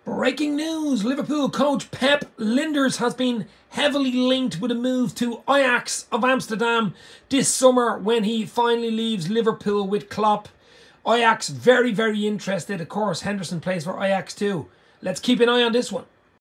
Breaking news, Liverpool coach Pep Lijnders has been heavily linked with a move to Ajax of Amsterdam this summer when he finally leaves Liverpool with Klopp. Ajax very interested. Of course, Henderson plays for Ajax too. Let's keep an eye on this one.